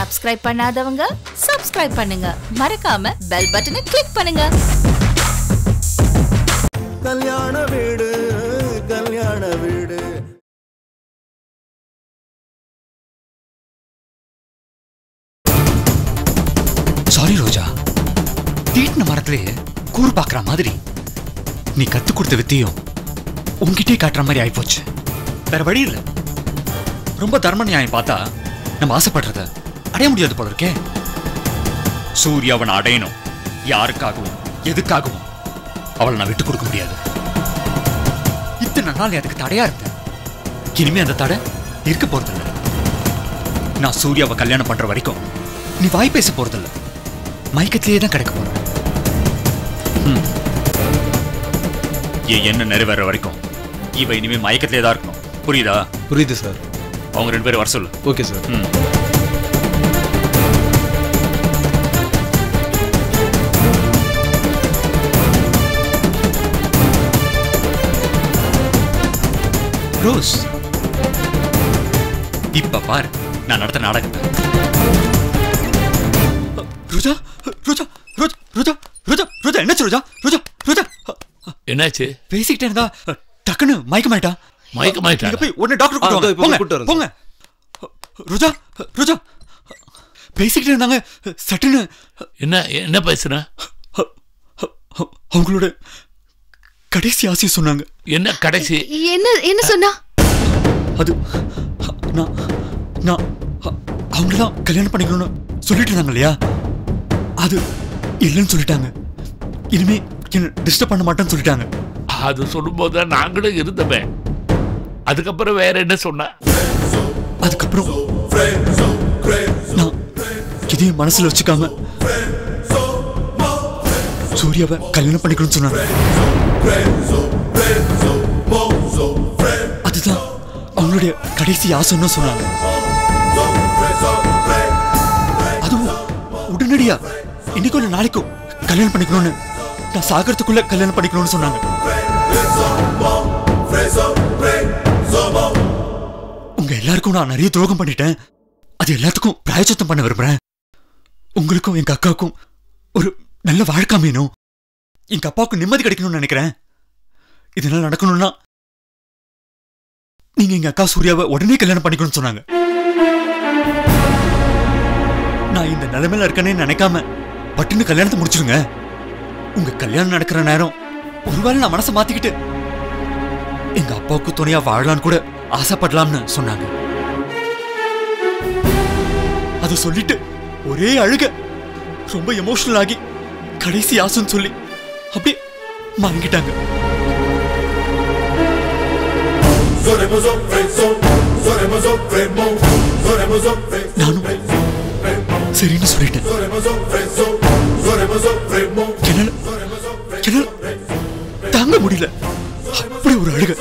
Subscribe பண்ணாதவங்க subscribe பண்ணுங்க. மறக்காம பெல் பட்டனை கிளிக் பண்ணுங்க. கல்யாண வீடு கல்யாண வீடு. சாரி ரோஜா, தீட்டின மரத்திலேயே கூறு பாக்குற மாதிரி நீ கத்து கொடுத்த வித்தியும் உன்கிட்டே காட்டுற மாதிரி ஆயிப்போச்சு. வேற வழி இல்லை. ரொம்ப தர்ம நியாயம் பார்த்தா நம்ம ஆசைப்படுறத அடைய முடியாது போல இருக்கே. சூர்யாவனை அடையணும். யாருக்காகவும் எதுக்காகவும் அவளை நான் விட்டு கொடுக்க முடியாது. இத்தனை நாள் அதுக்கு தடையா இருந்தேன். இனிமே அந்த தடை இருக்க போறதில்லை. நான் சூர்யாவை கல்யாணம் பண்ற வரைக்கும் நீ வாய் பேச போறதில்லை. மயக்கத்திலேயே தான் கிடைக்க போற. என் என்ன நிறைவேற வரைக்கும் இவ இனிமே மயக்கத்திலே தான் இருக்கணும். புரியுதா? புரியுது சார். அவங்க 2 பேரும் வர சொல்லு. Okay sir. ரோஸ், இப்ப பாரு நான் நடத்த நாடகத்தை. ரோஜா ரோஜா ரோஜா ரோஜா ரோஜா ரோஜா என்னாச்சு ரோஜா? ரோஜா ரோஜா என்னாச்சு? பேசிக்கிட்டே இருந்தா டக்குன்னு மயக்கமாயிட்டா. மயக்கமாயிட்டா? போய் உடனே டாக்டர் கூப்பிட்டு போங்க. ரோஜா ரோஜா பேசிக்கிட்டே இருந்தாங்க. சட்டுன்னு என்ன என்ன பேசுன? அவங்களோட கடைசி ஆசையை சொன்னாங்க. என்ன கடைசி? என்ன சொன்னா? அது நான் அவங்களதான் கல்யாணம் பண்ணிக்கணும்னு சொல்லிட்டு இருந்தாங்க இல்லையா, அது இல்லைன்னு சொல்லிட்டாங்க. இனிமே என்ன டிஸ்டர்ப் பண்ண மாட்டேன்னு சொல்லிட்டாங்க. அது சொல்லும்போது நாங்களும் இருந்தோமே. அதுக்கப்புறம் வேற என்ன சொன்ன? அதுக்கப்புறம் நான் இதையும் மனசுல வச்சுக்காம சூர்யாவை கல்யாணம் பண்ணிக்கணும்னு சொன்னாங்க. அதுதான் அவங்களுடைய கடைசி ஆசைன்னு சொன்னாங்க. அதுவும் உடனடியா இன்னைக்கும் இல்ல நாளைக்கும் கல்யாணம் பண்ணிக்கணும்னு, நான் சாகரத்துக்குள்ள கல்யாணம் பண்ணிக்கணும்னு சொன்னாங்க. உங்க எல்லாருக்கும் நான் நிறைய துரோகம் பண்ணிட்டேன். அது எல்லாத்துக்கும் பிராயச்சித்தம் பண்ண விரும்புறேன். உங்களுக்கும் எங்க அக்காவுக்கும் ஒரு நல்ல வாழ்க்கை அமையணும். எங்க அப்பாவுக்கு நிம்மதி கிடைக்கணும்னு நினைக்கிறேன். இதனால நடக்கணும்னா நீங்க எங்க அக்கா சூர்யாவை உடனே கல்யாணம் பண்ணிக்கணும்னு சொன்னாங்க. நான் இந்த நிலைமையில இருக்கேன்னு நினைக்காம பட்டுன்னு கல்யாணத்தை முடிச்சிருங்க. உங்க கல்யாணம் நடக்கிற நேரம் ஒருவேளை நான் மனசை மாத்திக்கிட்டு எங்க அப்பாவுக்கு துணையா வாழலான்னு கூட ஆசைப்படலாம்னு சொன்னாங்க. அது சொல்லிட்டு ஒரே அழுக, ரொம்ப எமோஷனல் ஆகி கடைசி ஆசைன்னு சொல்லி அப்படியே மறங்கிட்டாங்க. நானும் சரின்னு சொல்லிட்டேன். தாங்க முடியல, அப்படி ஒரு அழுக.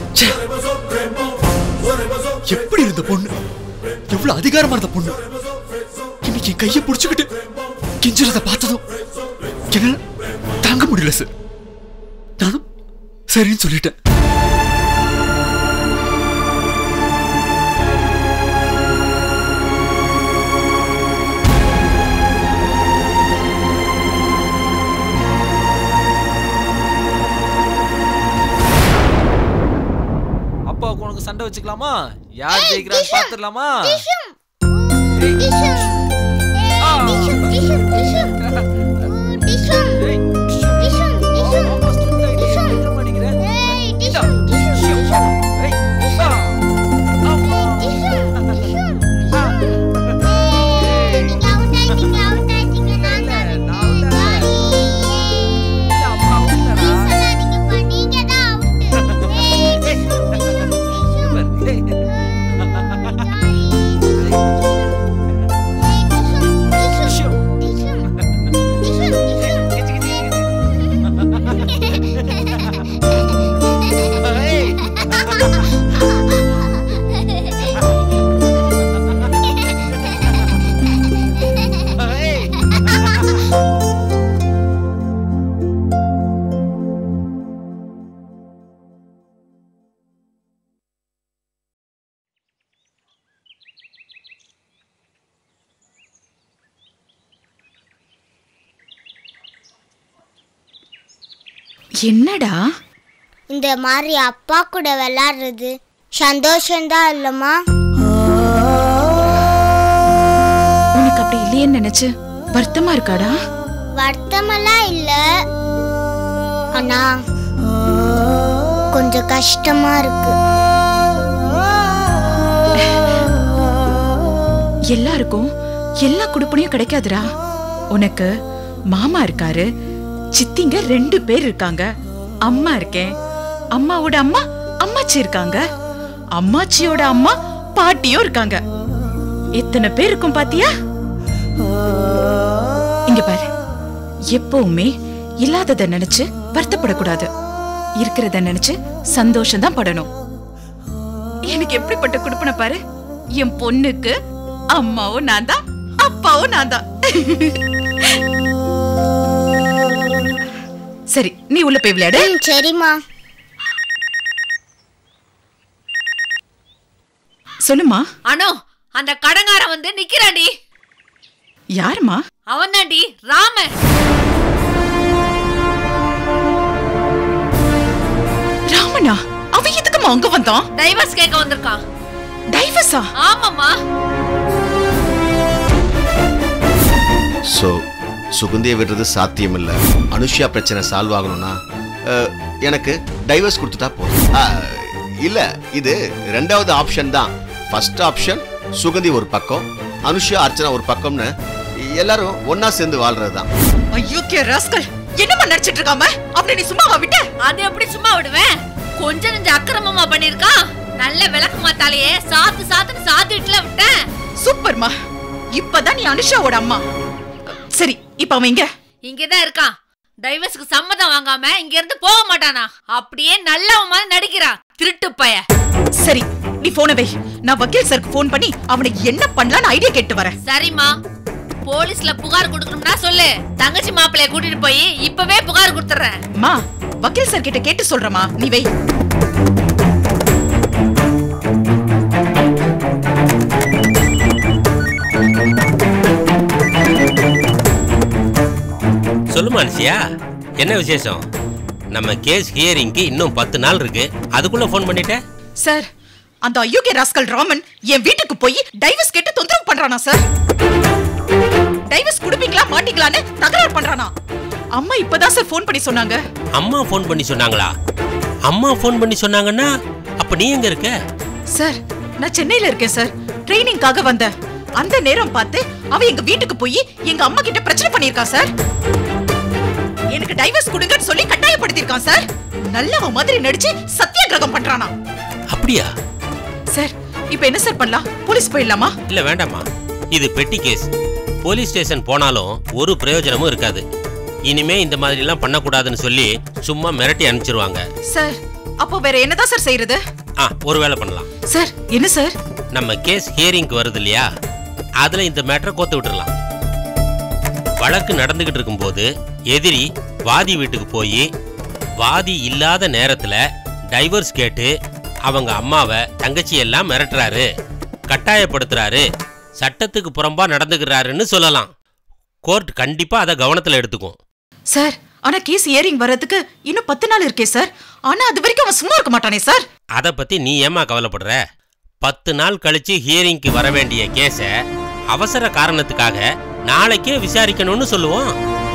எப்படி இருந்த பொண்ணு, எவ்வளவு அதிகாரமா இருந்த பொண்ணு, இன்னைக்கு என் கையை பிடிச்சுக்கிட்டு கெஞ்சுறத பார்த்ததும் என்னால தாங்க முடியல சார். நானும் சரின்னு சொல்லிட்டேன். உனக்கு சண்டை வச்சுக்கலாமா? யார் ஜெயிக்கிறான்னு பாத்துடலாமா? என்னடா இந்த மாதிரி அப்பா கூட விளையாடுறது சந்தோஷம்தான் இல்லம்மா? உனக்கு அப்படி இல்லையேன்னு நினைச்சு வருத்தமா இருக்காடா? வருத்தமெல்லாம் இல்ல, ஆனா கொஞ்சம் கஷ்டமா இருக்கு. எல்லாருக்கும் எல்லா குடுப்பனையும் கிடைக்காதுடா. உனக்கு மாமா இருக்காரு, சித்திங்க 2 பேர் இருக்காங்க, அம்மா இருக்கேன், அம்மாவோட அம்மா அம்மாச்சி இருக்காங்க, அம்மாச்சியோட அம்மா பாட்டியும் இருக்காங்க. எத்தனை பேர் இருக்கும் பாத்தியா? இங்க பாரு, எப்பவுமே இல்லாதத நினைச்சு வருத்தப்படக்கூடாது, இருக்கிறத நினைச்சு சந்தோஷம் தான் படணும். எனக்கு எப்படிப்பட்ட குடுப்பனை பாரு, என் பொண்ணுக்கு அம்மாவும் நான் தான், அப்பாவும் நான் தான். சரி, நீ உள்ள போய் விளையாடு. சரிம்மா. சொல்லுமா. அனோ, அந்த கடங்காரன் வந்து நிக்கிறான்டி. யாருமா? அவன் தான்டி ராமன். ராமனா? அவன் எதுக்குமா அங்க வந்தான்? டைவர்ஸ் கேட்க வந்திருக்கான். டைவர்ஸா? ஆமாமா. சுகந்தியை விடுறது சாத்தியம் இல்ல. அனுஷ்யா பிரச்சனை சால்வ் ஆகணும்னா எனக்கு டைவர்ஸ் கொடுத்துட்டா போதும். இல்ல, இது 2வது ஆப்ஷன் தான். ஃபர்ஸ்ட் ஆப்ஷன் சுகந்தி ஒரு பக்கம், அனுஷ்யா அர்ச்சனா ஒரு பக்கம்னு எல்லாரும் ஒன்னா சேர்ந்து வாழ்றதுதான். ஐயோ கே ராஸ்கல், என்னமா நடிச்சிட்டு இருக்காம? அப்படி நீ சும்மாவா விட்ட? அது எப்படி சும்மா விடுவேன்? கொஞ்சம் நெஞ்ச அக்கிரமமா பண்ணிருக்கான். நல்ல விளக்கு மாத்தாலேயே சாத்துன்னு சாத்திட்டுல விட்டேன். சூப்பர்மா, இப்பதான் நீ அனுஷாவோட அம்மா. சரி, இப்ப அவன் இங்க இங்கதான் இருக்கான். டைவர்ஸ்க்கு சம்மதம் வாங்காம இங்க இருந்து போக மாட்டானா? அப்படியே நல்லவன் மாதிரி நடிக்கிறான், திருட்டு பைய. சரி, நீ போன வை. நான் வக்கீல் சருக்கு போன் பண்ணி அவனுக்கு என்ன பண்ணலாம்னு ஐடியா கேட்டு வரேன். சரிம்மா. போலீஸ்ல புகார் கொடுக்கணும்னா சொல்லு, தங்கச்சி மாப்பிளைய கூட்டிட்டு போய் இப்பவே புகார் கொடுத்துறேன். மா, வக்கீல் சார் கிட்ட கேட்டு சொல்றமா, நீ வை. சொல்லுமா அனுஷியா, என்ன விசேஷம்? நம்ம கேஸ் ஹியரிங்க்கு இன்னும் 10 நாள் இருக்கு, அதுக்குள்ள போன் பண்ணிட்ட? சார், அந்த அயோக்கிய ராஸ்கல் ராமன் என் வீட்டுக்கு போய் டைவர்ஸ் கேட்டு தொந்தரவு பண்றானா சார். டைவர்ஸ் குடுப்பீங்களா மாட்டீங்களான்னு தகராறு பண்றானா. அம்மா இப்பதான் சார் போன் பண்ணி சொன்னாங்க. அம்மா போன் பண்ணி சொன்னாங்களா? அம்மா போன் பண்ணி சொன்னாங்கன்னா அப்ப நீ எங்க இருக்க? சார், நான் சென்னையில இருக்கேன் சார். ட்ரைனிங்காக வந்தேன். அந்த நேரம் பார்த்து அவன் எங்க வீட்டுக்கு போய் எங்க அம்மா கிட்ட பிரச்சனை பண்ணிருக்கான் சார். எனக்கு டைவர்ஸ் கொடுங்கன்னு சொல்லி கட்டாயப்படுத்திருக்கான் சார். நல்லவ மாதிரி நடிச்சு சத்தியாகிரகம் பண்றானா. அப்படியா? சார், இப்போ என்ன சார் பண்ணலாம்? போலீஸ் போயிடலாமா? இல்ல வேண்டாமா, இது பெட்டி கேஸ். போலீஸ் ஸ்டேஷன் போனாலும் ஒரு பிரயோஜனமும் இருக்காது. இனிமே இந்த மாதிரி எல்லாம் பண்ணக்கூடாதுன்னு சொல்லி சும்மா மிரட்டி அனுப்பிச்சிருவாங்க. சார், அப்போ வேற என்னதான் சார் செய்யறது? ஒரு வேலை பண்ணலாம். சார், என்ன சார்? நம்ம கேஸ் ஹியரிங்க்கு வருது இல்லையா, அதுல இந்த மேட்டரை கோத்து விட்டுறலாம். வழக்கு நடந்துகிட்டு இருக்கும்போது எதிரி வாதி வீட்டுக்கு போய் வாதி இல்லாத நேரத்துல டைவர்ஸ் கேட்டு அவங்க அம்மாவை தங்கச்சி எல்லாம் மிரட்டுறாரு, கட்டாயப்படுத்துறாரு, சட்டத்துக்கு புறம்பா நடந்துக்கிறாருன்னு சொல்லலாம். கோர்ட் கண்டிப்பா அதை கவனத்துல எடுத்துக்கும். சார், ஆனா கேஸ் ஹியரிங் வரதுக்கு இன்னும் 10 நாள் இருக்கே சார். ஆனா அது வரைக்கும் அவன் சும்மா இருக்க மாட்டானே சார். அதை பத்தி நீ ஏமா கவலைப்படுற? 10 நாள் கழிச்சு ஹியரிங்க்கு வர வேண்டிய கேஸ அவசர காரணத்துக்காக நாளைக்கே விசாரிக்கணும்னு சொல்லுவோம்.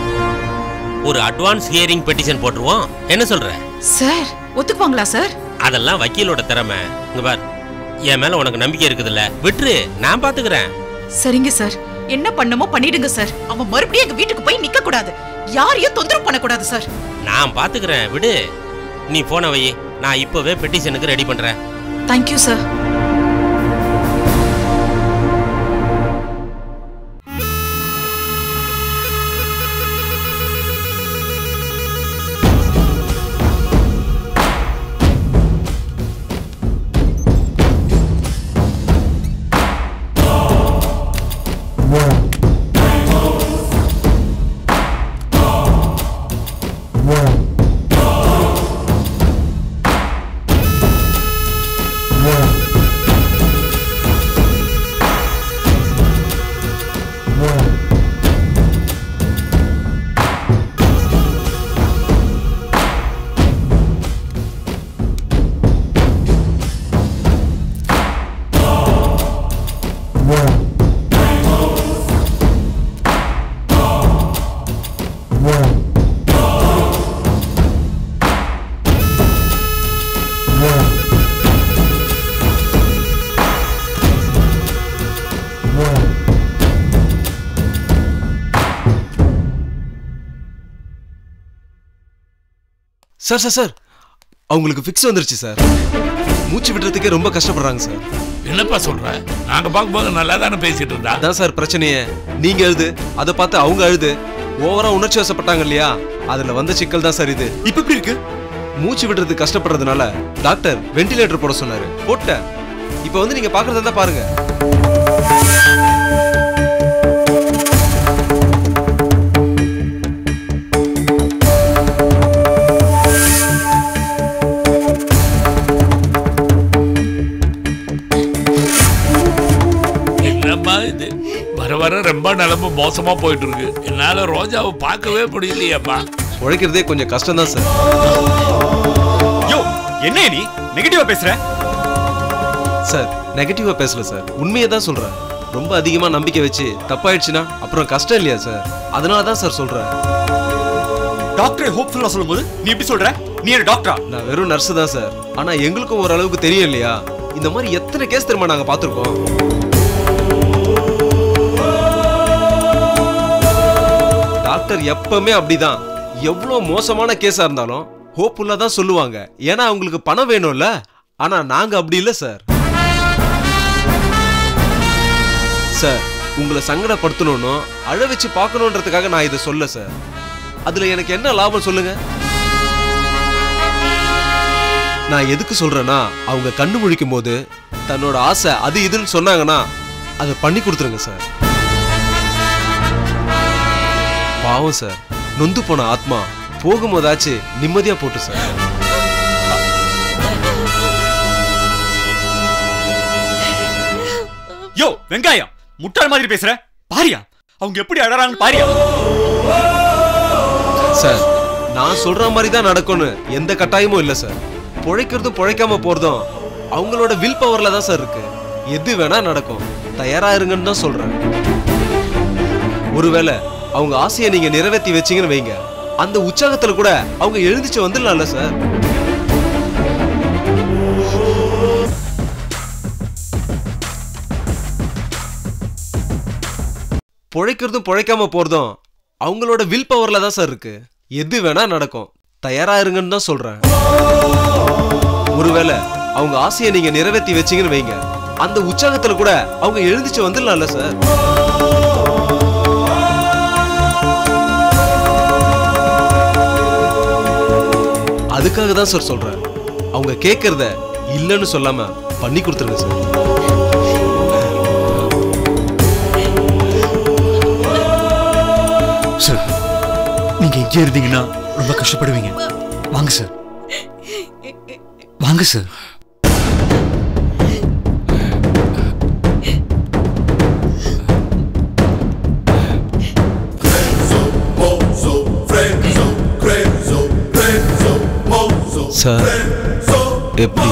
ஒரு அட்வான்ஸ் ஹியரிங் பெட்டிஷன் போட்டுருவோம். என்ன சொல்ற? சார், ஒத்துக்குவாங்களா சார்? அதெல்லாம் வக்கீலோட திறமை. இங்க பார், என் மேல உனக்கு நம்பிக்கை இருக்குதுல்ல, விட்டுரு, நான் பாத்துக்கிறேன். சரிங்க சார், என்ன பண்ணமோ பண்ணிடுங்க சார். அவன் மறுபடியும் எங்க வீட்டுக்கு போய் நிக்க கூடாது, யாரையும் தொந்தரவு பண்ணக்கூடாது சார். நான் பாத்துக்கிறேன், விடு. நீ போன வை, நான் இப்பவே பெட்டிஷனுக்கு ரெடி பண்றேன். Thank you sir. Yeah. Sir sir sir அவங்களுக்கு ஃபிக்ஸ் வந்துருச்சு சார். மூச்சு விடுறதுக்கே ரொம்ப கஷ்டப்படுறாங்க சார். என்னப்பா சொல்ற? நாங்க பார்க்கும்போது நல்லா தானே பேசிட்டு இருந்தா. அதான் சார் பிரச்சனையே. நீங்க அழுது அதை பார்த்து அவங்க அழுது ஓவரா உணர்ச்சி வசப்பட்டாங்க இல்லையா, அதுல வந்த சிக்கல் தான் சார் இது. இப்ப எப்படி இருக்கு? மூச்சு விடுறது கஷ்டப்படுறதுனால டாக்டர் வெண்டிலேட்டர் போட சொன்னாரு. போட்டேன். இப்ப வந்து நீங்க பாக்குறதா தான் பாருங்க. இது வர வர ரொம்ப நிலைமை மோசமா போயிட்டு இருக்கு. என்னால ரோஜாவை பார்க்கவே முடியலையேப்பா. உழைக்கிறதே கொஞ்சம் கஷ்டம் தான் சார். யோ, என்ன நீ நெகட்டிவா பேசுற? சார் நெகட்டிவா பேசல சார், உண்மையை தான் சொல்றேன். ரொம்ப அதிகமா நம்பிக்கை வச்சு தப்பாயிடுச்சுன்னா அப்புறம் கஷ்டம் இல்லையா சார், அதனால தான் சார் சொல்றேன். டாக்டர் ஹோப்ஃபுல்லா சொல்லும்போது நீ எப்படி சொல்ற? நீ என்ன டாக்டரா? நான் வெறும் நர்ஸ் தான் சார். ஆனா எங்களுக்கும் ஓரளவுக்கு தெரியும் இல்லையா, இந்த மாதிரி எத்தனை கேஸ் தெரியுமா நாங்க பார்த்திருக்கோம். டாக்டர் எப்பவுமே அப்படிதான். எவ்வளவு மோசமான கேஸா இருந்தாலும் ஹோப்ஃபுல்லா தான் சொல்லுவாங்க. ஏன்னா அவங்களுக்கு பணம் வேணும்ல. ஆனா நாங்க அப்படி இல்ல சார். சார் உங்களை சங்கடப்படுத்தணும்னு அழ வச்சு பார்க்கணுன்றதுக்காக நான் இதை சொல்ல சார். அதுல எனக்கு என்ன லாபம் சொல்லுங்க? நான் எதுக்கு சொல்றேன்னா, அவங்க கண்ணு முழிக்கும் போது தன்னோட ஆசை அது இதுன்னு சொன்னாங்கன்னா அதை பண்ணி கொடுத்துருங்க சார். பாவம் சார், நொந்து போன ஆத்மா போகும்போதாச்சு நிம்மதியா போட்டு சார். யோ வெங்காயம், முட்டாள் மாதிரி பேசுற. பாரியா அவங்க எப்படி அழறாங்கன்னு பாரியா. சார் நான் சொல்ற மாதிரி தான் நடக்கும்னு எந்த கட்டாயமும் இல்ல சார். பொழைக்கிறதும் பொழைக்காம போறதும் அவங்களோட வில் பவர்ல தான் சார் இருக்கு. எது வேணா நடக்கும், தயாரா இருங்கன்னு தான் சொல்றேன். ஒருவேளை அவங்க ஆசையை நீங்க நிறைவேற்றி வச்சீங்கன்னு வைங்க, அந்த உற்சாகத்துல கூட அவங்க எழுந்துச்சு வந்துடலாம்ல சார். பொழைக்கிறதும் பொழைக்காம போறதும் அவங்களோட வில் பவர்ல தான் சார் இருக்கு. எது வேணா நடக்கும், தயாரா இருங்கன்னு தான் சொல்றேன். ஒருவேளை அவங்க ஆசையை நீங்க நிறைவேற்றி வச்சீங்கன்னு வைங்க, அந்த உற்சாகத்துல கூட அவங்க எழுந்துச்சு வந்துடலாம்ல சார். அதுக்காக தான் சார் சொல்றேன். அவங்க கேட்கறத இல்லைன்னு சொல்லாம பண்ணி கொடுத்துருங்க சார். சார் நீங்க இங்கே இருந்தீங்கன்னா ரொம்ப கஷ்டப்படுவீங்க. வாங்க சார், வாங்க சார். சார் எப்படி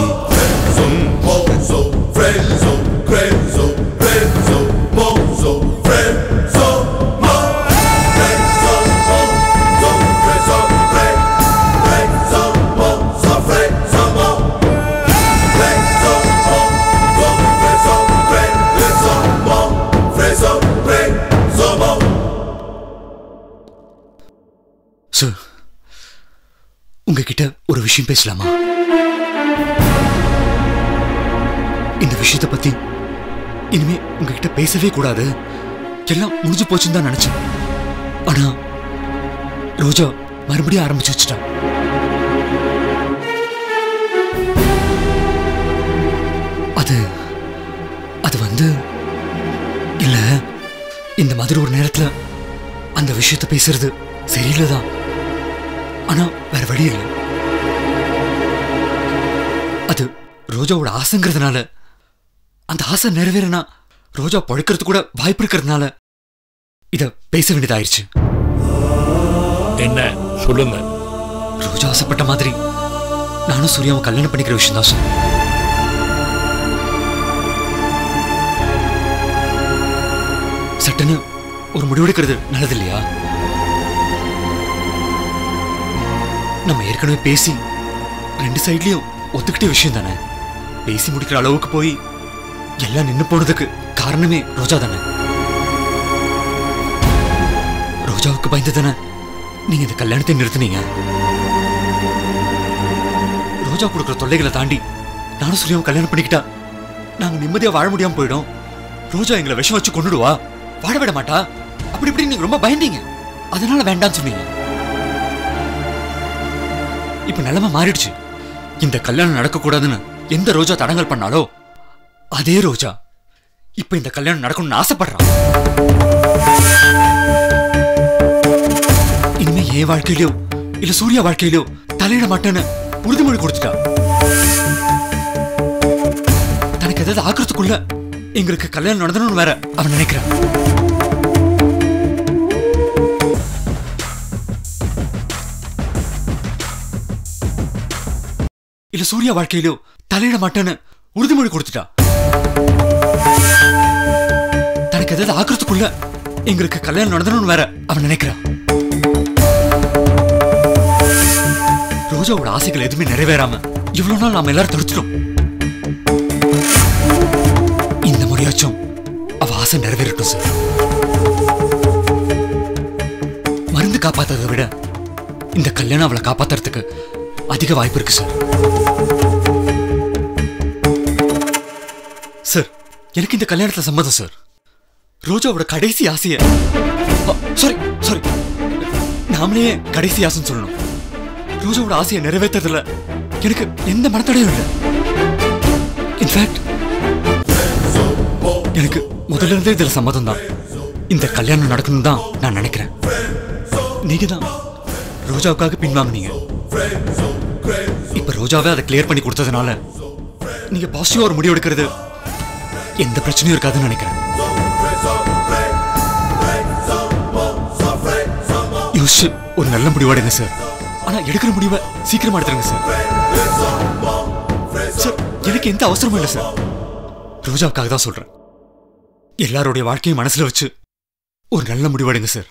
சார் உங்ககிட்ட ஒரு விஷயம் பேசலாமா? இந்த விஷயத்தை பத்தி இனிமே உங்ககிட்ட பேசவே கூடாது, எல்லாம் முடிஞ்சு போச்சுன்னு தான் நினைச்சேன். ஆனா ரோஜா மறுபடியும் ஆரம்பிச்சு வச்சுட்டான். அது வந்து இல்ல, இந்த மாதிரி ஒரு நேரத்துல அந்த விஷயத்தை பேசுறது சரியில்லைதான். ஆனா வேற வழி இல்லை. அது ரோஜாவோட ஆசைங்கிறதுனால, அந்த ஆசை நிறைவேறனா ரோஜா பழைக்கிறது கூட வாய்ப்பு இருக்கிறதுனால இத பேச வேண்டியதாயிருச்சு. என்ன சொல்லுங்க? ரோஜா ஆசைப்பட்ட மாதிரி நானும் சூர்யாவும் கல்யாணம் பண்ணிக்கிற விஷயம் தான் சார். சட்டுன்னு ஒரு முடிவெடுக்கிறது நல்லது இல்லையா? நம்ம ஏற்கனவே பேசி ரெண்டு சைட்லயும் ஒத்துக்கிட்ட விஷயம் தானே. பேசி முடிக்கிற அளவுக்கு போய் எல்லாம் நின்னு போனதுக்கு காரணமே ரோஜா தானே. ரோஜாவுக்கு பயந்து தானே நீங்க இந்த கல்யாணத்தை நிறுத்தினீங்க. ரோஜா கொடுக்குற தொல்லைகளை தாண்டி நானும் சூர்யாவும் கல்யாணம் பண்ணிக்கிட்டா நாங்க நிம்மதியா வாழ முடியாம போயிடும். ரோஜா எங்களை விஷம் வச்சு கொண்டுடுவா, வாழ விட மாட்டா, அப்படி இப்படி நீங்க ரொம்ப பயந்தீங்க. அதனால வேண்டாம்னு சொன்னீங்க. இப்ப நிலைமை மாறிடுச்சு. இந்த கல்யாணம் நடக்க கூடாதுன்னு எந்த ரோஜா தடங்கல் பண்ணாலோ அதே ரோஜா இப்ப இந்த கல்யாணம் நடக்கணும்னு ஆசைப்படுறான். இனிமே என் வாழ்க்கையிலோ இல்ல சூர்யா வாழ்க்கையிலோ தலையிட மாட்டேன்னு உறுதிமொழி கொடுத்துட்டா. தனக்கு ஏதாவது ஆக்கிறதுக்குள்ள எங்களுக்கு கல்யாணம் நடந்தணும்னு வேற அவன் நினைக்கிறான். இல்ல சூர்யா வாழ்க்கையிலோ தலையிட மாட்டேன்னு உறுதிமொழி கொடுத்துட்டா. தனக்கு ஏதாவது ஆக்கிறதுக்குள்ள எங்களுக்கு கல்யாணம் நடந்தணும்னு வேற அவன் நினைக்கிறான். ரோஜாவோட ஆசைகள் எதுவுமே நிறைவேறாம இவ்வளவு நாள் நாம எல்லாரும் தடுத்துட்டோம். இந்த முறையாச்சும் அவ ஆசை நிறைவேறட்டும் சார். மருந்து காப்பாத்ததை விட இந்த கல்யாணம் அவளை காப்பாத்துறதுக்கு அதிக வாய்ப்பு இருக்கு சார். சார் எனக்கு இந்த கல்யாணத்துல சம்மதம் சார். ரோஜாவோட கடைசி ஆசைய சாரி நாமளே கடைசி ஆசைன்னு சொல்லணும். ரோஜாவோட ஆசையை நிறைவேற்றதுல எனக்கு எந்த மனத்தடையும் இல்லை. இன்ஃபேக்ட் எனக்கு முதல்ல இருந்தே இதுல சம்மதம் தான். இந்த கல்யாணம் நடக்கணும் தான் நான் நினைக்கிறேன். நீங்க தான் ரோஜாவுக்காக பின்வாங்கினீங்க. இப்ப ரோஜாவே அதை கிளியர் பண்ணி கொடுத்ததுனால நீங்க பாசிட்டிவா ஒரு முடிவு எடுக்கிறது எந்த பிரச்சனையும் இருக்காதுன்னு நினைக்கிறேன். யோசிச்சு ஒரு நல்ல முடிவெடுங்க சார். ஆனா எடுக்கிற முடிவை சீக்கிரமா எடுத்துருங்க சார். சார் எனக்கு எந்த அவசரமும் இல்லை சார். ரோஜாவுக்காக தான் சொல்றேன். எல்லாருடைய வாழ்க்கையும் மனசுல வச்சு ஒரு நல்ல முடிவெடுங்க சார்.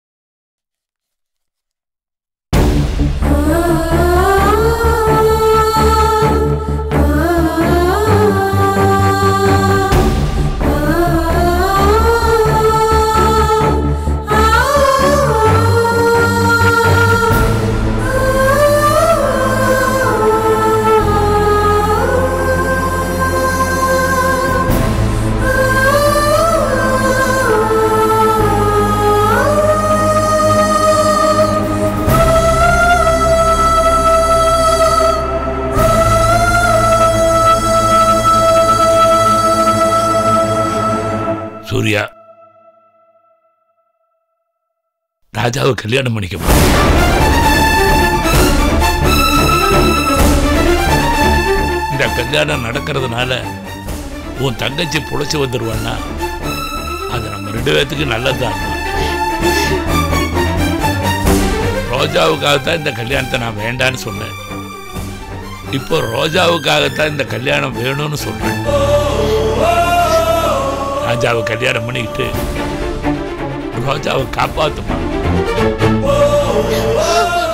சூர்யா ராஜாவை கல்யாணம் பண்ணிக்க. இந்த கல்யாணம் நடக்கிறதுனால உன் தங்கச்சி புழைச்சு வந்துடுவான்னா அது நம்ம 2 பேத்துக்கு நல்லதுதான். ரோஜாவுக்காகத்தான் இந்த கல்யாணத்தை நான் வேண்டான்னு சொன்னேன். இப்போ ரோஜாவுக்காகத்தான் இந்த கல்யாணம் வேணும்னு சொல்றேன். ராஜாவை கல்யாணம் பண்ணிக்கிட்டு ரோஜாவை காப்பாத்துமா.